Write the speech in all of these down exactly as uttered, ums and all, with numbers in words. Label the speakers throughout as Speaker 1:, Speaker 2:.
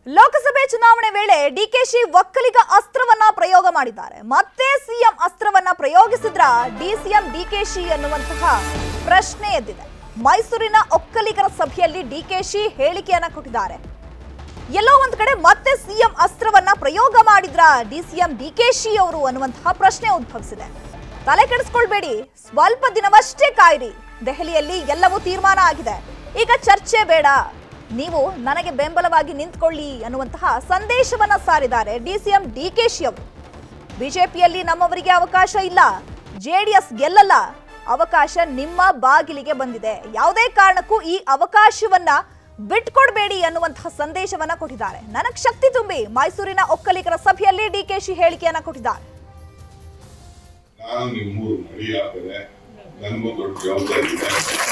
Speaker 1: ಲೋಕಸಭೆ ಚುನಾವಣೆ ವೇಳೆ ಡಿಕೆಶಿ ಒಕ್ಕಲಿಗ ಅಸ್ತ್ರವನ್ನ ಪ್ರಯೋಗ ಮಾಡಿದ್ದಾರೆ. ಮತ್ತೆ ಸಿಎಂ ಅಸ್ತ್ರವನ್ನ ಪ್ರಯೋಗಿಸಿದ್ರ ಡಿಸಿಎಂ ಡಿಕೆಶಿ ಅನ್ನುವಂತಹ ಪ್ರಶ್ನೆ ಎದ್ದಿದೆ. ಮೈಸೂರಿನ ಒಕ್ಕಲಿಗರ ಸಭೆಯಲ್ಲಿ ಡಿಕೆಶಿ ಹೇಳಿಕೆಯನ್ನ ಕೊಟ್ಟಿದ್ದಾರೆ. ಎಲ್ಲೋ ಒಂದ್ ಕಡೆ ಮತ್ತೆ ಸಿಎಂ ಅಸ್ತ್ರವನ್ನ ಪ್ರಯೋಗ ಮಾಡಿದ್ರ ಡಿಸಿಎಂ ಡಿಕೆಶಿ ಅವರು ಅನ್ನುವಂತಹ ಪ್ರಶ್ನೆ ಉದ್ಭವಿಸಿದೆ. ತಲೆ ಕೆಡಿಸ್ಕೊಳ್ಬೇಡಿ, ಸ್ವಲ್ಪ ದಿನವಷ್ಟೇ ಕಾಯಿರಿ. ದೆಹಲಿಯಲ್ಲಿ ಎಲ್ಲವೂ ತೀರ್ಮಾನ ಆಗಿದೆ. ಈಗ ಚರ್ಚೆ ಬೇಡ, ನೀವು ನನಗೆ ಬೆಂಬಲವಾಗಿ ನಿಂತ್ಕೊಳ್ಳಿ ಅನ್ನುವಂತಹ ಸಂದೇಶವನ್ನ ಸಾರಿದ್ದಾರೆ ಡಿಸಿಎಂ ಡಿಕೆಶಿ ಅವರು. ಬಿಜೆಪಿಯಲ್ಲಿ ನಮ್ಮವರಿಗೆ ಅವಕಾಶ ಇಲ್ಲ, ಜೆಡಿಎಸ್ ಗೆಲ್ಲಲ್ಲ, ಅವಕಾಶ ನಿಮ್ಮ ಬಾಗಿಲಿಗೆ ಬಂದಿದೆ, ಯಾವುದೇ ಕಾರಣಕ್ಕೂ ಈ ಅವಕಾಶವನ್ನ ಬಿಟ್ಕೊಡ್ಬೇಡಿ ಅನ್ನುವಂತಹ ಸಂದೇಶವನ್ನ ಕೊಟ್ಟಿದ್ದಾರೆ. ನನಗೆ ಶಕ್ತಿ ತುಂಬಿ ಮೈಸೂರಿನ ಒಕ್ಕಲಿಗರ ಸಭೆಯಲ್ಲಿ ಡಿಕೆಶಿ ಹೇಳಿಕೆಯನ್ನ ಕೊಟ್ಟಿದ್ದಾರೆ.
Speaker 2: ನಾನು ನಿಮ್ಮೂರು ನಡಿಯಾದರೆ ನನಗೂ ದೊಡ್ಡ ಜವಾಬ್ದಾರಿ ಇದೆ.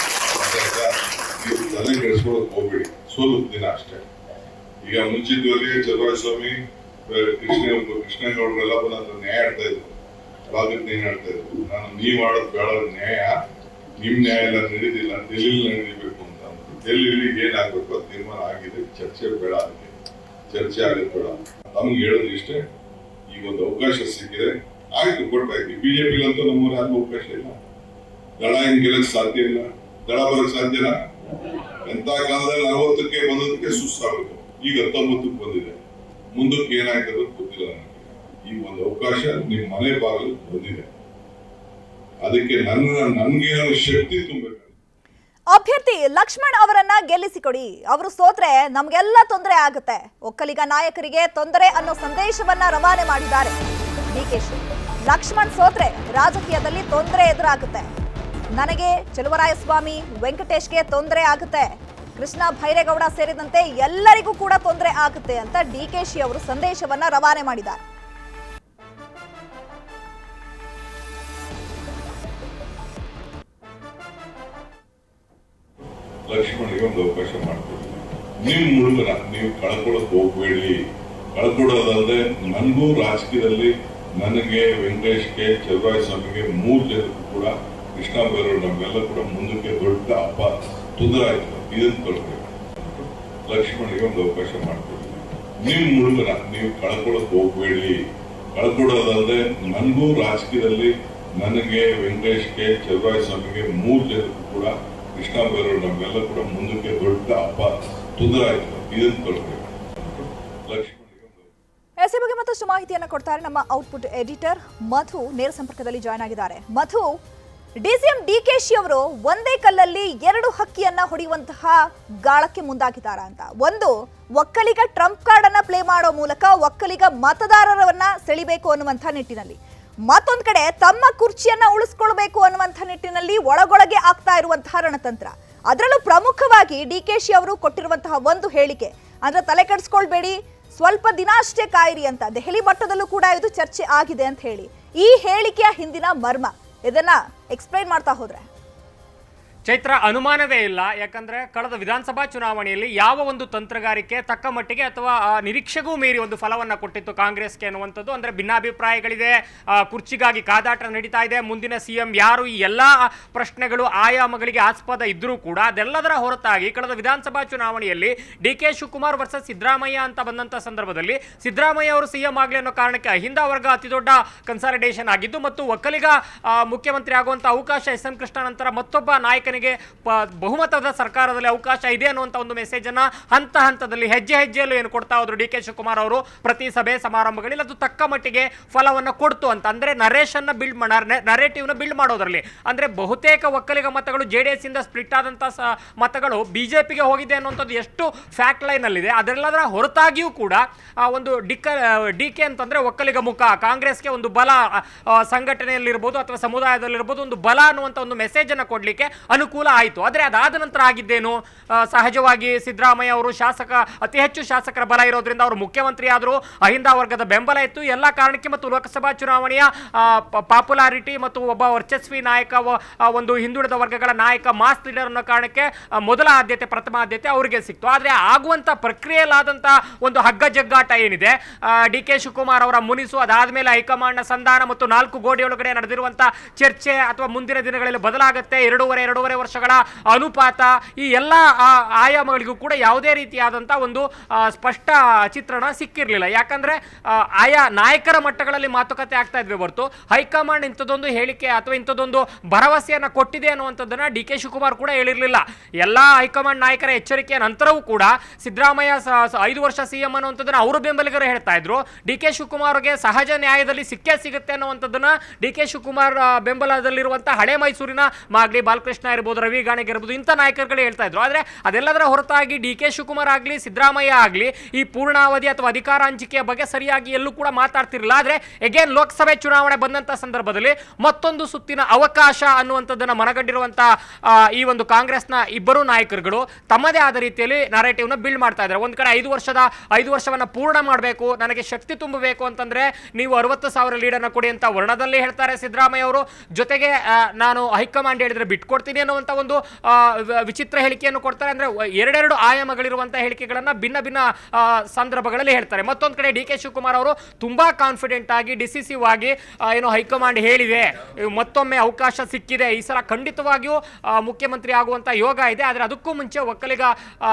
Speaker 2: ನೀವು ತಲೆ ಕೆಡಿಸ್ಕೊಳ್ಳೋಕೆ ಹೋಗ್ಬೇಡಿ, ಸ್ವಲ್ಪ ದಿನ ಅಷ್ಟೇ. ಈಗ ಮುಂಚಿತವಾಗಿ ಚಲುವರಾಯಸ್ವಾಮಿ ಕೃಷ್ಣ ಕೃಷ್ಣೇಗೌಡರೆಲ್ಲ ಬಂದು ನ್ಯಾಯ ಆಡ್ತಾ ಇದ್ರು, ಅವಾಗ ನ್ಯಾಯ ಆಡ್ತಾ ಇದ್ರು. ನಾನು ನೀವ್ ಮಾಡೋದು ಬೇಡ ನ್ಯಾಯ, ನಿಮ್ ನ್ಯಾಯ ಎಲ್ಲ ನಡೀದಿಲ್ಲ, ಡೆಲ್ಲಿಲಿ ನಡೀಬೇಕು ಅಂತ. ಡೆಲ್ಲಿಲಿ ಏನಾಗ್ಬೇಕು ಅದು ತೀರ್ಮಾನ ಆಗಿದೆ, ಚರ್ಚೆ ಬೇಡ, ಅದಕ್ಕೆ ಚರ್ಚೆ ಆಗೋದು ಬೇಡ. ನಮ್ಗೆ ಹೇಳೋದು ಇಷ್ಟೇ, ಈಗ ಒಂದು ಅವಕಾಶ ಸಿಕ್ಕಿದೆ, ಆಯ್ತು ಕೊಟ್ಟಾಯ್ತು. ಬಿಜೆಪಿಗಂತೂ ನಮ್ಮೂರ ಯಾರಿಗೂ ಅವಕಾಶ ಇಲ್ಲ. ದಳ ಹಿಂಗ್ ಗೆಲ್ಲಕ್ ಸಾಧ್ಯ ಇಲ್ಲ, ದಳ ಬರಕ್ ಸಾಧ್ಯನಾ? ಎಂತ ಕಾಲದಲ್ಲಿ ನಲವತ್ತಕ್ಕೆ ಬಂದದಕ್ಕೆ ಸುಸ್ತಾಗುತ್ತೆ, ಈಗ ಹತ್ತೊಂಬತ್ತಕ್ಕೆ ಬಂದಿದೆ. ಮುಂದಕ್ಕೆ ಏನಾಗ್ತದೆ ಗೊತ್ತಿಲ್ಲ ನನಗೆ. ಈ ಒಂದು ಅವಕಾಶ ನಿಮ್ ಮನೆ ಬಾಗಿಲು ಬಂದಿದೆ, ಅದಕ್ಕೆ ನನ್ನ ನನ್ಗೇನೋ ಶಕ್ತಿ ತುಂಬಬೇಕು.
Speaker 1: ಅಭ್ಯರ್ಥಿ ಲಕ್ಷ್ಮಣ್ ಅವರನ್ನ ಗೆಲ್ಲಿಸಿಕೊಡಿ, ಅವರು ಸೋತ್ರೆ ನಮ್ಗೆಲ್ಲ ತೊಂದರೆ ಆಗುತ್ತೆ, ಒಕ್ಕಲಿಗ ನಾಯಕರಿಗೆ ತೊಂದರೆ ಅನ್ನೋ ಸಂದೇಶವನ್ನ ರವಾನೆ ಮಾಡಿದ್ದಾರೆ ಡಿಕೆಶಿ. ಲಕ್ಷ್ಮಣ್ ಸೋತ್ರೆ ರಾಜಕೀಯದಲ್ಲಿ ತೊಂದರೆ ಎದುರಾಗುತ್ತೆ, ನನಗೆ ಚಲುವರಾಯಸ್ವಾಮಿ ವೆಂಕಟೇಶ್ಗೆ ತೊಂದರೆ ಆಗುತ್ತೆ, ಕೃಷ್ಣ ಭೈರೇಗೌಡ ಸೇರಿದಂತೆ ಎಲ್ಲರಿಗೂ ಕೂಡ ತೊಂದರೆ ಆಗುತ್ತೆ ಅಂತ ಡಿಕೆಶಿ ಅವರು ಸಂದೇಶವನ್ನ ರವಾನೆ ಮಾಡಿದ್ದಾರೆ.
Speaker 2: ಲಕ್ಷ್ಮಣಿಗೆ ಒಂದು ಅವಕಾಶ ಮಾಡ್ಕೊಡಿ. ನಿಮ್ ಹುಡುಗನ ನೀವು ಕಳ್ಕೊಳಕ್ ಹೋಗ್ಬೇಡಿ. ಕಳ್ಕೊಡೋದಲ್ಲದೆ ನನಗೂ ರಾಜಕೀಯದಲ್ಲಿ ನನಗೆ ವೆಂಕಟೇಶ್ಗೆ ಚಲುವರಾಯಸ್ವಾಮಿಗೆ ಮೂರು ಜನಕ್ಕೂ ಕೂಡ ಕೃಷ್ಣ ಭೈರೇಗೌಡ ನಮ್ಗೆಲ್ಲ ಕೂಡ ಮುಂದಕ್ಕೆ ದೊಡ್ಡ ಅಪ್ಪ ತೊಂದರೆ ಆಯ್ತು. ಇದನ್ನ ಕಳ್ಬೇಕು. ಲಕ್ಷ್ಮಣಿಗೆ ಒಂದು ಅವಕಾಶ ಮಾಡ್ಕೊಡಿ. ನಿಮ್ ಹುಡುಗನ ನೀವು ಕಳ್ಕೊಳಕ್ ಹೋಗ್ಬೇಡಿ. ಕಳ್ಕೊಡೋದಲ್ಲದೆ ನನಗೂ ರಾಜಕೀಯದಲ್ಲಿ ನನಗೆ ವೆಂಕಟೇಶ್ಗೆ ಚಲುವರಾಯಸ್ವಾಮಿಗೆ ಮೂರು ಜನಕ್ಕೂ ಕೂಡ ಕೃಷ್ಣ ಭೈರೇಗೌಡ ನಮ್ಗೆಲ್ಲ ಕೂಡ ಮುಂದಕ್ಕೆ ದೊಡ್ಡ ಅಪ್ಪ ತೊಂದರೆ ಆಯ್ತು. ಇದನ್ನ ಕಳ್ಬೇಕು. ಲಕ್ಷ್ಮಣ
Speaker 1: ಎಸ್ ಈ ಬಗ್ಗೆ ಮತ್ತಷ್ಟು ಮಾಹಿತಿಯನ್ನು ಕೊಡ್ತಾರೆ ನಮ್ಮ ಔಟ್ಪುಟ್ ಎಡಿಟರ್ ಮಧು, ನೇರ ಸಂಪರ್ಕದಲ್ಲಿ ಜಾಯ್ನ್ ಆಗಿದ್ದಾರೆ. ಮಧು, ಡಿಸಿಎಂ ಡಿಕೆಶಿ ಅವರು ಒಂದೇ ಕಲ್ಲಲ್ಲಿ ಎರಡು ಹಕ್ಕಿಯನ್ನ ಹೊಡೆಯುವಂತಹ ಗಾಳಕ್ಕೆ ಮುಂದಾಗಿದ್ದಾರಾ ಅಂತ. ಒಂದು, ಒಕ್ಕಲಿಗ ಟ್ರಂಪ್ ಕಾರ್ಡ್ ಅನ್ನ ಪ್ಲೇ ಮಾಡೋ ಮೂಲಕ ಒಕ್ಕಲಿಗ ಮತದಾರರನ್ನ ಸೆಳಿಬೇಕು ಅನ್ನುವಂಥ ನಿಟ್ಟಿನಲ್ಲಿ, ಮತ್ತೊಂದು ಕಡೆ ತಮ್ಮ ಕುರ್ಚಿಯನ್ನ ಉಳಿಸ್ಕೊಳ್ಬೇಕು ಅನ್ನುವಂಥ ನಿಟ್ಟಿನಲ್ಲಿ ಒಳಗೊಳಗೆ ಆಗ್ತಾ ಇರುವಂತಹ ರಣತಂತ್ರ. ಅದರಲ್ಲೂ ಪ್ರಮುಖವಾಗಿ ಡಿಕೆಶಿ ಅವರು ಕೊಟ್ಟಿರುವಂತಹ ಒಂದು ಹೇಳಿಕೆ ಅಂದ್ರೆ ತಲೆ ಕೆಡಿಸ್ಕೊಳ್ಬೇಡಿ, ಸ್ವಲ್ಪ ದಿನ ಅಷ್ಟೇ ಕಾಯಿರಿ ಅಂತ. ದೆಹಲಿ ಮಟ್ಟದಲ್ಲೂ ಕೂಡ ಇದು ಚರ್ಚೆ ಆಗಿದೆ ಅಂತ ಹೇಳಿ, ಈ ಹೇಳಿಕೆಯ ಹಿಂದಿನ ಮರ್ಮ ಇದನ್ನ ಎಕ್ಸ್ಪ್ಲೈನ್ ಮಾಡ್ತಾ ಹೋದ್ರೆ
Speaker 3: ಚೈತ್ರ, ಅನುಮಾನವೇ ಇಲ್ಲ. ಯಾಕಂದ್ರೆ ಕಳೆದ ವಿಧಾನಸಭಾ ಚುನಾವಣೆಯಲ್ಲಿ ಯಾವ ಒಂದು ತಂತ್ರಗಾರಿಕೆ ತಕ್ಕ ಮಟ್ಟಿಗೆ ಅಥವಾ ನಿರೀಕ್ಷೆಗೂ ಮೀರಿ ಒಂದು ಫಲವನ್ನ ಕೊಟ್ಟಿತ್ತು ಕಾಂಗ್ರೆಸ್ಗೆ ಅನ್ನುವಂಥದ್ದು. ಅಂದ್ರೆ ಭಿನ್ನಾಭಿಪ್ರಾಯಗಳಿದೆ, ಕುರ್ಚಿಗಾಗಿ ಕಾದಾಟ ನಡೀತಾ ಇದೆ, ಮುಂದಿನ ಸಿಎಂ ಯಾರು, ಈ ಎಲ್ಲಾ ಪ್ರಶ್ನೆಗಳು ಆಯಾಮಗಳಿಗೆ ಆಸ್ಪದ ಇದ್ರೂ ಕೂಡ ಅದೆಲ್ಲದರ ಹೊರತಾಗಿ ಕಳೆದ ವಿಧಾನಸಭಾ ಚುನಾವಣೆಯಲ್ಲಿ D K Shivakumar versus Siddaramaiah ಅಂತ ಬಂದಂತ ಸಂದರ್ಭದಲ್ಲಿ ಸಿದ್ದರಾಮಯ್ಯ ಅವರು ಸಿಎಂ ಆಗಲಿ ಅನ್ನೋ ಕಾರಣಕ್ಕೆ ಅಹಿಂದ ವರ್ಗ ಅತಿ ದೊಡ್ಡ ಕನ್ಸಾಲಿಡೇಷನ್ ಆಗಿದ್ದು ಮತ್ತು ಒಕ್ಕಲಿಗ ಮುಖ್ಯಮಂತ್ರಿ ಆಗುವಂತ ಅವಕಾಶ ಎಸ್ ಎಂ ಕೃಷ್ಣ ನಂತರ ಮತ್ತೊಬ್ಬ ನಾಯಕನಿಗೆ ಬಹುಮತದ ಸರ್ಕಾರದಲ್ಲಿ ಅವಕಾಶ ಇದೆ ಅನ್ನುವಂತ ಒಂದು ಮೆಸೇಜ್ ಅನ್ನ ಹಂತ ಹಂತದಲ್ಲಿ ಹೆಜ್ಜೆ ಹೆಜ್ಜೆಯಲ್ಲೂ ಏನು ಕೊಡ್ತಾ ಹೋದ್ರು ಡಿ ಕೆ ಶಿವಕುಮಾರ್ ಅವರು ಪ್ರತಿ ಸಭೆ ಸಮಾರಂಭಗಳಲ್ಲಿ. ಅದು ತಕ್ಕ ಮಟ್ಟಿಗೆ ಫಲವನ್ನ ಕೊಡ್ತು ಅಂತ. ಅಂದ್ರೆ ನರೇಶನ್ ನ ಬಿಲ್ಡ್ ನರೇಟಿವ್ ನ ಬಿಲ್ಡ್ ಮಾಡೋದ್ರಲ್ಲಿ ಅಂದ್ರೆ ಬಹುತೇಕ ಒಕ್ಕಲಿಗ ಮತಗಳು ಜೆಡಿಎಸ್ ಇಂದ ಸ್ಪ್ಲಿಟ್ ಆದಂತ ಮತಗಳು ಬಿಜೆಪಿಗೆ ಹೋಗಿದೆ ಅನ್ನುವಂಥದ್ದು ಎಷ್ಟು ಫ್ಯಾಕ್ಟ್ ಲೈನ್ ಅಲ್ಲಿ ಇದೆ. ಅದೆಲ್ಲದರ ಹೊರತಾಗಿಯೂ ಕೂಡ ಒಂದು ಡಿಕ ಡಿ ಕೆ ಅಂತಂದ್ರೆ ಒಕ್ಕಲಿಗ ಮುಖ, ಕಾಂಗ್ರೆಸ್ಗೆ ಒಂದು ಬಲ, ಸಂಘಟನೆಯಲ್ಲಿರ್ಬೋದು ಅಥವಾ ಸಮುದಾಯದಲ್ಲಿರ್ಬೋದು ಒಂದು ಬಲ ಅನ್ನುವಂಥ ಒಂದು ಮೆಸೇಜ್ ಅನ್ನ ಕೊಡ್ಲಿಕ್ಕೆ ಅನುಕೂಲ ಆಯಿತು. ಆದರೆ ಅದಾದ ನಂತರ ಆಗಿದ್ದೇನು, ಸಹಜವಾಗಿ ಸಿದ್ದರಾಮಯ್ಯ ಅವರು ಶಾಸಕ ಅತಿ ಹೆಚ್ಚು ಶಾಸಕರ ಬಲ ಇರೋದ್ರಿಂದ ಅವರು ಮುಖ್ಯಮಂತ್ರಿ ಆದರೂ, ಅಹಿಂದ ವರ್ಗದ ಬೆಂಬಲ ಇತ್ತು, ಎಲ್ಲ ಕಾರಣಕ್ಕೆ ಮತ್ತು ಲೋಕಸಭಾ ಚುನಾವಣೆಯ ಪಾಪ್ಯುಲಾರಿಟಿ ಮತ್ತು ಒಬ್ಬ ವರ್ಚಸ್ವಿ ನಾಯಕ, ಒಂದು ಹಿಂದುಳಿದ ವರ್ಗಗಳ ನಾಯಕ, ಮಾಸ್ ಲೀಡರ್ ಅನ್ನೋ ಕಾರಣಕ್ಕೆ ಮೊದಲ ಆದ್ಯತೆ ಪ್ರಥಮ ಆದ್ಯತೆ ಅವರಿಗೆ ಸಿಕ್ತು. ಆದರೆ ಆಗುವಂಥ ಪ್ರಕ್ರಿಯೆಯಲ್ಲಾದಂಥ ಒಂದು ಹಗ್ಗ ಜಗ್ಗಾಟ ಏನಿದೆ, ಡಿ ಕೆ ಶಿವಕುಮಾರ್ ಅವರ ಮುನಿಸು, ಅದಾದಮೇಲೆ ಹೈಕಮಾಂಡ್ನ ಸಂಧಾನ ಮತ್ತು ನಾಲ್ಕು ಗೋಡೆಯೊಳಗಡೆ ನಡೆದಿರುವಂಥ ಚರ್ಚೆ ಅಥವಾ ಮುಂದಿನ ದಿನಗಳಲ್ಲಿ ಬದಲಾಗುತ್ತೆ, ಎರಡೂವರೆ ಎರಡೂವರೆ ಒಂದೂವರೆ ವರ್ಷಗಳ ಅನುಪಾತ ಈ ಎಲ್ಲ ಆಯಾಮಗಳಿಗೂ ಕೂಡ ಯಾವುದೇ ರೀತಿಯಾದಂಥ ಒಂದು ಸ್ಪಷ್ಟ ಚಿತ್ರಣ ಸಿಕ್ಕಿರಲಿಲ್ಲ. ಯಾಕಂದ್ರೆ ಆಯಾ ನಾಯಕರ ಮಟ್ಟಗಳಲ್ಲಿ ಮಾತುಕತೆ ಆಗ್ತಾ ಇದ್ವಿ ಹೊರತು ಹೈಕಮಾಂಡ್ ಇಂಥದ್ದೊಂದು ಹೇಳಿಕೆ ಅಥವಾ ಇಂಥದ್ದೊಂದು ಭರವಸೆಯನ್ನು ಕೊಟ್ಟಿದೆ ಅನ್ನುವಂಥದ್ದನ್ನ ಡಿ ಕೆ ಶಿವಕುಮಾರ್ ಕೂಡ ಹೇಳಿರಲಿಲ್ಲ. ಎಲ್ಲ ಹೈಕಮಾಂಡ್ ನಾಯಕರ ಎಚ್ಚರಿಕೆಯ ನಂತರವೂ ಕೂಡ ಸಿದ್ದರಾಮಯ್ಯ ಐದು ವರ್ಷ ಸಿಎಂ ಅನ್ನುವಂಥದ್ದನ್ನ ಅವರು ಬೆಂಬಲಿಗರು ಹೇಳ್ತಾ ಇದ್ರು. ಡಿ ಕೆ ಶಿವಕುಮಾರ್ಗೆ ಸಹಜ ನ್ಯಾಯದಲ್ಲಿ ಸಿಕ್ಕೇ ಸಿಗುತ್ತೆ ಅನ್ನುವಂಥದ್ದನ್ನ ಡಿ ಕೆ ಶಿವಕುಮಾರ್ ಬೆಂಬಲದಲ್ಲಿರುವಂತಹ ಹಳೆ ಮೈಸೂರಿನ ಮಾಗಡಿ ಬಾಲಕೃಷ್ಣ ಇರ್ಬೋದು, ರವಿ ಗಾಣಿಗೆ ಇರ್ಬೋದು, ಇಂಥ ನಾಯಕರುಗಳು ಹೇಳ್ತಾ ಇದ್ರು. ಆದ್ರೆ ಅದೆಲ್ಲದರ ಹೊರತಾಗಿ ಡಿ ಕೆ ಶಿವಕುಮಾರ್ ಆಗ್ಲಿ ಸಿದ್ದರಾಮಯ್ಯ ಆಗ್ಲಿ ಈ ಪೂರ್ಣಾವಧಿ ಅಥವಾ ಅಧಿಕಾರ ಹಂಚಿಕೆಯ ಬಗ್ಗೆ ಸರಿಯಾಗಿ ಎಲ್ಲೂ ಕೂಡ ಮಾತಾಡ್ತಿರಲಿಲ್ಲ. ಆದ್ರೆ ಎಗೇನ್ ಲೋಕಸಭೆ ಚುನಾವಣೆ ಬಂದಂತ ಸಂದರ್ಭದಲ್ಲಿ ಮತ್ತೊಂದು ಸುತ್ತಿನ ಅವಕಾಶ ಅನ್ನುವಂಥದ್ದನ್ನ ಮನಗಂಡಿರುವಂತಹ ಈ ಒಂದು ಕಾಂಗ್ರೆಸ್ನ ಇಬ್ಬರು ನಾಯಕರುಗಳು ತಮ್ಮದೇ ಆದ ರೀತಿಯಲ್ಲಿ ನರೇಟಿವ್ ನ ಬಿಲ್ಡ್ ಮಾಡ್ತಾ ಇದ್ದಾರೆ. ಒಂದ್ ಕಡೆ ಐದು ವರ್ಷದ ಐದು ವರ್ಷವನ್ನ ಪೂರ್ಣ ಮಾಡಬೇಕು, ನನಗೆ ಶಕ್ತಿ ತುಂಬಬೇಕು ಅಂತಂದ್ರೆ ನೀವು ಅರವತ್ತು ಸಾವಿರ ಲೀಡನ್ನ ಕೊಡಿ ಅಂತ ವರ್ಣದಲ್ಲಿ ಹೇಳ್ತಾರೆ ಸಿದ್ದರಾಮಯ್ಯ ಅವರು. ಜೊತೆಗೆ ನಾನು ಹೈಕಮಾಂಡ್ ಹೇಳಿದ್ರೆ ಬಿಟ್ಕೊಡ್ತೀನಿ ಅನ್ನುವಂತ ಒಂದು ವಿಚಿತ್ರ ಹೇಳಿಕೆಯನ್ನು ಕೊಡ್ತಾರೆ. ಅಂದ್ರೆ ಎರಡೆರಡು ಆಯಾಮಗಳಿರುವಂತಹ ಹೇಳಿಕೆಗಳನ್ನ ಭಿನ್ನ ಭಿನ್ನ ಸಂದರ್ಭಗಳಲ್ಲಿ ಹೇಳ್ತಾರೆ. ಮತ್ತೊಂದು ಕಡೆ ಡಿ ಕೆ ಶಿವಕುಮಾರ್ ಅವರು ತುಂಬಾ ಕಾನ್ಫಿಡೆಂಟ್ ಆಗಿ ಡಿಸಿಸಿವ್ ಆಗಿ ಏನು ಹೈಕಮಾಂಡ್ ಹೇಳಿದೆ, ಮತ್ತೊಮ್ಮೆ ಅವಕಾಶ ಸಿಕ್ಕಿದೆ, ಈ ಸಲ ಖಂಡಿತವಾಗಿಯೂ ಮುಖ್ಯಮಂತ್ರಿ ಆಗುವಂತ ಯೋಗ ಇದೆ. ಆದ್ರೆ ಅದಕ್ಕೂ ಮುಂಚೆ ಒಕ್ಕಲಿಗ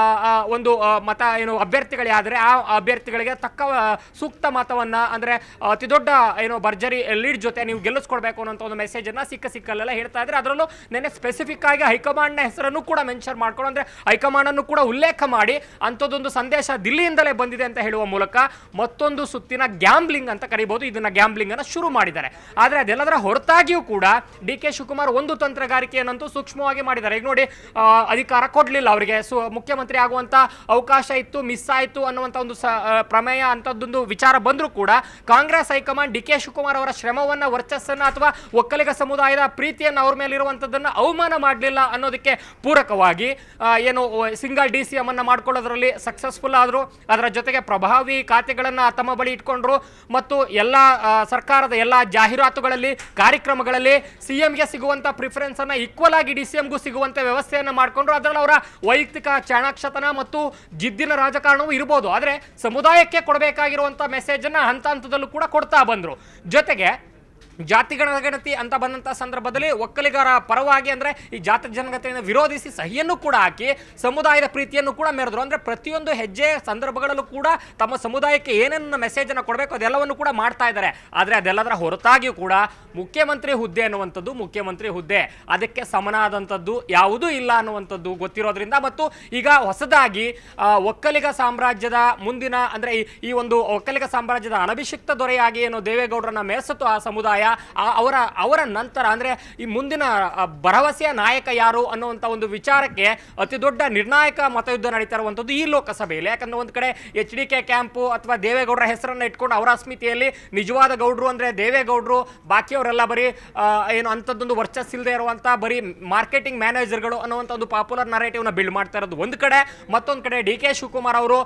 Speaker 3: ಒಂದು ಮತ ಏನು ಅಭ್ಯರ್ಥಿಗಳೇ ಆದ್ರೆ ಆ ಅಭ್ಯರ್ಥಿಗಳಿಗೆ ತಕ್ಕ ಸೂಕ್ತ ಮತವನ್ನ ಅಂದ್ರೆ ಅತಿ ದೊಡ್ಡ ಏನು ಭರ್ಜರಿ ಲೀಡ್ ಜೊತೆ ನೀವು ಗೆಲ್ಲಿಸ್ಕೊಡ್ಬೇಕು ಅನ್ನೋ ಒಂದು ಮೆಸೇಜ್ ಅನ್ನ ಸಿಕ್ಕ ಸಿಕ್ಕಲ್ಲೆಲ್ಲ ಹೇಳ್ತಾ ಇದ್ರೆ. ಅದರಲ್ಲೂ ನೆನ್ನೆ ಸ್ಪೆಸಿಫಿಕ್ ಆಗಿ ಹೈಕಮಾಂಡ್ ನ ಹೆಸರನ್ನು ಕೂಡ ಮೆನ್ಷನ್ ಮಾಡ್ಕೊಂಡು ಅಂದ್ರೆ ಹೈಕಮಾಂಡ್ ಅನ್ನು ಕೂಡ ಉಲ್ಲೇಖ ಮಾಡಿ ಅಂಥದ್ದೊಂದು ಸಂದೇಶ ದಿಲ್ಲಿಯಿಂದಲೇ ಬಂದಿದೆ ಅಂತ ಹೇಳುವ ಮೂಲಕ ಮತ್ತೊಂದು ಸುತ್ತಿನ ಗ್ಯಾಂಬ್ಲಿಂಗ್ ಅಂತ ಕರೀಬಹುದು, ಇದನ್ನ ಗ್ಯಾಂಬ್ಲಿಂಗ್ ಅನ್ನ ಶುರು ಮಾಡಿದ್ದಾರೆ. ಆದ್ರೆ ಅದೆಲ್ಲದರ ಹೊರತಾಗಿಯೂ ಕೂಡ ಡಿ ಕೆ ಶಿವಕುಮಾರ್ ಒಂದು ತಂತ್ರಗಾರಿಕೆಯನ್ನಂತೂ ಸೂಕ್ಷ್ಮವಾಗಿ ಮಾಡಿದ್ದಾರೆ. ಈಗ ನೋಡಿ, ಅಧಿಕಾರ ಕೊಡ್ಲಿಲ್ಲ ಅವರಿಗೆ, ಮುಖ್ಯಮಂತ್ರಿ ಆಗುವಂತ ಅವಕಾಶ ಇತ್ತು, ಮಿಸ್ ಆಯ್ತು ಅನ್ನುವಂತ ಒಂದು ಪ್ರಮೇಯ ಅಂತದ್ದೊಂದು ವಿಚಾರ ಬಂದರೂ ಕೂಡ Congress high command D K Shivakumar ಅವರ ಶ್ರಮವನ್ನ, ವರ್ಚಸ್ಸನ್ನ ಅಥವಾ ಒಕ್ಕಲಿಗ ಸಮುದಾಯದ ಪ್ರೀತಿಯನ್ನು ಅವ್ರ ಮೇಲೆ ಇರುವಂತದ್ದನ್ನ ಅವಮಾನ ಮಾಡಲಿಲ್ಲ ಅನ್ನೋದಕ್ಕೆ ಪೂರಕವಾಗಿ ಏನು ಸಿಂಗಲ್ ಡಿ ಸಿ ಎಂ ಅನ್ನ ಮಾಡ್ಕೊಳ್ಳೋದ್ರಲ್ಲಿ ಸಕ್ಸಸ್ಫುಲ್ ಆದ್ರು. ಅದರ ಜೊತೆಗೆ ಪ್ರಭಾವಿ ಖಾತೆಗಳನ್ನ ತಮ್ಮ ಬಳಿ ಇಟ್ಕೊಂಡ್ರು ಮತ್ತು ಎಲ್ಲಾ ಸರ್ಕಾರದ ಎಲ್ಲಾ ಜಾಹೀರಾತುಗಳಲ್ಲಿ ಕಾರ್ಯಕ್ರಮಗಳಲ್ಲಿ ಸಿಎಂಗೆ ಸಿಗುವಂತ ಪ್ರಿಫರೆನ್ಸ್ ಅನ್ನ ಈಕ್ವಲ್ ಆಗಿ ಡಿ ಸಿ ಎಂಗೂ ಸಿಗುವಂತ ವ್ಯವಸ್ಥೆಯನ್ನ ಮಾಡ್ಕೊಂಡ್ರು. ಅದರಲ್ಲಿ ಅವರ ವೈಯಕ್ತಿಕ ಚಾಣಾಕ್ಷತನ ಮತ್ತು ಜಿದ್ದಿನ ರಾಜಕಾರಣವೂ ಇರಬಹುದು. ಆದ್ರೆ ಸಮುದಾಯಕ್ಕೆ ಕೊಡಬೇಕಾಗಿರುವಂತ ಮೆಸೇಜ್ ಅನ್ನ ಹಂತ ಹಂತದಲ್ಲೂ ಕೂಡ ಕೊಡ್ತಾ ಬಂದ್ರು. ಜೊತೆಗೆ ಜಾತಿ ಜನಗಣತಿ ಅಂತ ಬಂದಂತ ಸಂದರ್ಭದಲ್ಲಿ ಒಕ್ಕಲಿಗರ ಪರವಾಗಿ ಅಂದ್ರೆ ಈ ಜಾತಿ ಜನಗಣತಿಯನ್ನು ವಿರೋಧಿಸಿ ಸಹಿಯನ್ನು ಕೂಡ ಹಾಕಿ ಸಮುದಾಯದ ಪ್ರೀತಿಯನ್ನು ಕೂಡ ಮೆರೆದ್ರು. ಅಂದ್ರೆ ಪ್ರತಿಯೊಂದು ಹೆಜ್ಜೆ ಸಂದರ್ಭಗಳಲ್ಲೂ ಕೂಡ ತಮ್ಮ ಸಮುದಾಯಕ್ಕೆ ಏನೇನು ಮೆಸೇಜ್ ಅನ್ನು ಕೊಡಬೇಕು ಅದೆಲ್ಲವನ್ನು ಕೂಡ ಮಾಡ್ತಾ ಇದ್ದಾರೆ. ಆದ್ರೆ ಅದೆಲ್ಲದರ ಹೊರತಾಗಿಯೂ ಕೂಡ ಮುಖ್ಯಮಂತ್ರಿ ಹುದ್ದೆ ಅನ್ನುವಂಥದ್ದು ಮುಖ್ಯಮಂತ್ರಿ ಹುದ್ದೆ, ಅದಕ್ಕೆ ಸಮನಾದಂಥದ್ದು ಯಾವುದೂ ಇಲ್ಲ ಅನ್ನುವಂಥದ್ದು ಗೊತ್ತಿರೋದ್ರಿಂದ ಮತ್ತು ಈಗ ಹೊಸದಾಗಿ ಒಕ್ಕಲಿಗ ಸಾಮ್ರಾಜ್ಯದ ಮುಂದಿನ ಅಂದ್ರೆ ಈ ಒಂದು ಒಕ್ಕಲಿಗ ಸಾಮ್ರಾಜ್ಯದ ಅನಭಿಷಿಕ್ತ ದೊರೆಯಾಗಿ ಏನು ದೇವೇಗೌಡರನ್ನ ಮೇಸತ್ತು ಆ ಸಮುದಾಯ, ಅವರ ಅವರ ನಂತರ ಅಂದ್ರೆ ಈ ಮುಂದಿನ ಭರವಸೆಯ ನಾಯಕ ಯಾರು ಅನ್ನುವಂತ ಒಂದು ವಿಚಾರಕ್ಕೆ ಅತಿ ದೊಡ್ಡ ನಿರ್ಣಾಯಕ ಮತಯುದ್ಧ ನಡೀತಾ ಇರುವಂತದ್ದು ಈ ಲೋಕಸಭೆಯಲ್ಲಿ. ಯಾಕಂದ್ರೆ ಒಂದ್ ಕಡೆ ಎಚ್ ಡಿ ಕೆ ಕ್ಯಾಂಪು ಅಥವಾ ದೇವೇಗೌಡರ ಹೆಸರನ್ನ ಇಟ್ಕೊಂಡು ಅವರ ಅಸ್ಮಿತೆಯಲ್ಲಿ ನಿಜವಾದ ಗೌಡ್ರು ಅಂದ್ರೆ ದೇವೇಗೌಡರು, ಬಾಕಿಯವರೆಲ್ಲ ಬರೀ ಏನು ಅಂತದ್ದೊಂದು ವರ್ಚಸ್ಸಿಲ್ಲದೆ ಇರುವಂತ ಬರೀ ಮಾರ್ಕೆಟಿಂಗ್ ಮ್ಯಾನೇಜರ್ಗಳು ಅನ್ನುವಂತ ಒಂದು ಪಾಪ್ಯುಲರ್ ನರೇಟಿವ್ ನ ಬಿಲ್ಡ್ ಮಾಡ್ತಾ ಇರೋದು ಒಂದ್ ಕಡೆ. ಮತ್ತೊಂದ್ ಕಡೆ ಡಿ ಕೆ ಶಿವಕುಮಾರ್ ಅವರು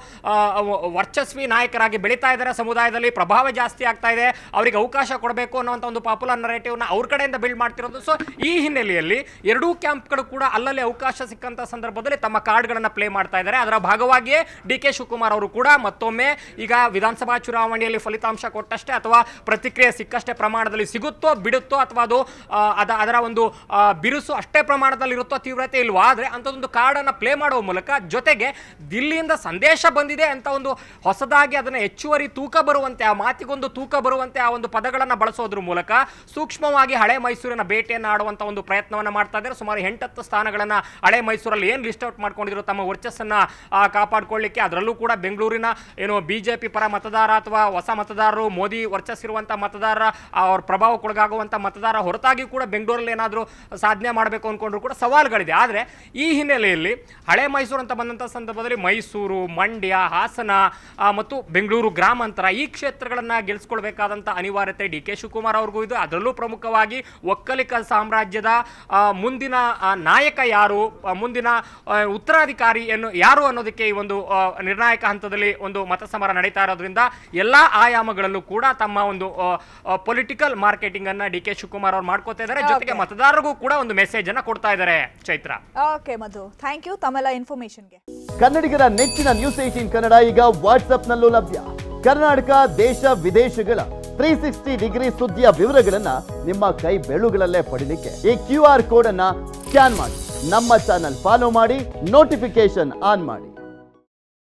Speaker 3: ವರ್ಚಸ್ವಿ ನಾಯಕರಾಗಿ ಬೆಳೀತಾ ಇದ್ದಾರೆ, ಸಮುದಾಯದಲ್ಲಿ ಪ್ರಭಾವ ಜಾಸ್ತಿ ಆಗ್ತಾ ಇದೆ, ಅವರಿಗೆ ಅವಕಾಶ ಕೊಡಬೇಕು ಅನ್ನುವಂತ ಒಂದು ಪಾಪ್ಯುಲರ್ ನರೇಟಿವ್ ನ ಅವ್ರ ಕಡೆಯಿಂದ ಬಿಲ್ಡ್ ಮಾಡ್ತಿರೋದು. ಸೊ ಈ ಹಿನ್ನೆಲೆಯಲ್ಲಿ ಎರಡೂ ಕ್ಯಾಂಪ್ಗಳು ಕೂಡ ಅಲ್ಲಲ್ಲಿ ಅವಕಾಶ ಸಿಕ್ಕಂತ ಸಂದರ್ಭದಲ್ಲಿ ತಮ್ಮ ಕಾರ್ಡ್ಗಳನ್ನ ಪ್ಲೇ ಮಾಡ್ತಾ ಇದ್ದಾರೆ. ಅದರ ಭಾಗವಾಗಿಯೇ ಡಿ ಕೆ ಶಿವಕುಮಾರ್ ಅವರು ಕೂಡ ಮತ್ತೊಮ್ಮೆ ಈಗ ವಿಧಾನಸಭಾ ಚುನಾವಣೆಯಲ್ಲಿ ಫಲಿತಾಂಶ ಕೊಟ್ಟಷ್ಟೇ ಅಥವಾ ಪ್ರತಿಕ್ರಿಯೆ ಸಿಕ್ಕಷ್ಟೇ ಪ್ರಮಾಣದಲ್ಲಿ ಸಿಗುತ್ತೋ ಬಿಡುತ್ತೋ ಅಥವಾ ಅದು ಅದ ಅದರ ಒಂದು ಬಿರುಸು ಅಷ್ಟೇ ಪ್ರಮಾಣದಲ್ಲಿ ಇರುತ್ತೋ ತೀವ್ರತೆ ಇಲ್ವಾ, ಆದ್ರೆ ಅಂತದೊಂದು ಕಾರ್ಡ್ ಅನ್ನ ಪ್ಲೇ ಮಾಡುವ ಮೂಲಕ ಜೊತೆಗೆ ದಿಲ್ಲಿಯಿಂದ ಸಂದೇಶ ಬಂದಿದೆ ಅಂತ ಒಂದು ಹೊಸದಾಗಿ ಅದನ್ನ ಹೆಚ್ಚುವರಿ ತೂಕ ಬರುವಂತೆ, ಆ ಮಾತಿಗೊಂದು ತೂಕ ಬರುವಂತೆ ಆ ಒಂದು ಪದಗಳನ್ನ ಬಳಸೋದ್ರ ಮೂಲಕ ಸೂಕ್ಷ್ಮವಾಗಿ ಹಳೆ ಮೈಸೂರಿನ ಬೇಟೆಯನ್ನು ಆಡುವಂತ ಒಂದು ಪ್ರಯತ್ನವನ್ನ ಮಾಡ್ತಾ ಇದ್ದಾರೆ. ಸುಮಾರು ಎಂಟತ್ತು ಸ್ಥಾನಗಳನ್ನ ಹಳೆ ಮೈಸೂರಲ್ಲಿ ಏನ್ ಲಿಸ್ಟ್ ಔಟ್ ಮಾಡ್ಕೊಂಡಿದ್ರು ತಮ್ಮ ವರ್ಚಸ್ಸನ್ನ ಕಾಪಾಡ್ಕೊಳ್ಳಿಕ್ಕೆ, ಅದರಲ್ಲೂ ಕೂಡ ಬೆಂಗಳೂರಿನ ಏನು ಬಿಜೆಪಿ ಪರ ಮತದಾರ ಅಥವಾ ಹೊಸ ಮತದಾರರು, ಮೋದಿ ವರ್ಚಸ್ಸಿರುವಂತ ಮತದಾರ, ಅವ್ರ ಪ್ರಭಾವಕ್ಕೊಳಗಾಗುವಂತ ಮತದಾರ ಹೊರತಾಗಿಯೂ ಕೂಡ ಬೆಂಗಳೂರಲ್ಲಿ ಏನಾದರೂ ಸಾಧನೆ ಮಾಡಬೇಕು ಅನ್ಕೊಂಡ್ರು ಕೂಡ ಸವಾಲುಗಳಿದೆ. ಆದ್ರೆ ಈ ಹಿನ್ನೆಲೆಯಲ್ಲಿ ಹಳೆ ಮೈಸೂರು ಅಂತ ಬಂದಂತ ಸಂದರ್ಭದಲ್ಲಿ ಮೈಸೂರು, ಮಂಡ್ಯ, ಹಾಸನ ಮತ್ತು ಬೆಂಗಳೂರು ಗ್ರಾಮಾಂತರ ಈ ಕ್ಷೇತ್ರಗಳನ್ನ ಗೆಲ್ಸ್ಕೊಳ್ಬೇಕಾದಂತ ಅನಿವಾರ್ಯತೆ ಡಿ ಕೆ ಶಿವಕುಮಾರ್ ಅವ್ರಿಗೂ ಇದು. ಅದರಲ್ಲೂ ಪ್ರಮುಖವಾಗಿ ಒಕ್ಕಲಿಗ ಸಾಮ್ರಾಜ್ಯದ ಮುಂದಿನ ನಾಯಕ ಯಾರು, ಮುಂದಿನ ಉತ್ತರಾಧಿಕಾರಿ ಏನು ಯಾರು ಅನ್ನೋದಕ್ಕೆ ಈ ಒಂದು ನಿರ್ಣಾಯಕ ಹಂತದಲ್ಲಿ ಒಂದು ಮತಸಮರ ನಡೀತಾ ಇರೋದ್ರಿಂದ ಎಲ್ಲಾ ಆಯಾಮಗಳಲ್ಲೂ ಕೂಡ ತಮ್ಮ ಒಂದು ಪೊಲಿಟಿಕಲ್ ಮಾರ್ಕೆಟಿಂಗ್ ಅನ್ನ ಡಿ ಕೆ ಶಿವಕುಮಾರ್ ಅವರು ಮಾಡ್ಕೋತಾ ಇದ್ದಾರೆ. ಜೊತೆಗೆ ಮತದಾರರಿಗೂ ಕೂಡ ಒಂದು ಮೆಸೇಜ್ ಅನ್ನ ಕೊಡ್ತಾ ಇದ್ದಾರೆ. Chaitra,
Speaker 1: okay Madhu, thank you ತಮ್ಮೆಲ್ಲ ಇನ್ಫಾರ್ಮೇಶನ್ಗೆ.
Speaker 4: ಕನ್ನಡಿಗರ ನೆಚ್ಚಿನ ನ್ಯೂಸ್ ಏಟೀನ್ ಕನ್ನಡ ಈಗ ವಾಟ್ಸ್ಆಪ್ ನಲ್ಲೂ ಲಭ್ಯ. ಕರ್ನಾಟಕ, ದೇಶ ವಿದೇಶಗಳ ತ್ರೀ ಸಿಕ್ಸ್ಟಿ ಡಿಗ್ರಿ ಸುದ್ದಿಯ ವಿವರಗಳನ್ನ ನಿಮ್ಮ ಕೈ ಬೆರಳುಗಳಲ್ಲೇ ಪಡಿಲಿಕ್ಕೆ ಈ ಕ್ಯೂ ಆರ್ ಕೋಡ್ ಅನ್ನ ಸ್ಕ್ಯಾನ್ ಮಾಡಿ, ನಮ್ಮ ಚಾನಲ್ ಫಾಲೋ ಮಾಡಿ, ನೋಟಿಫಿಕೇಶನ್ ಆನ್ ಮಾಡಿ.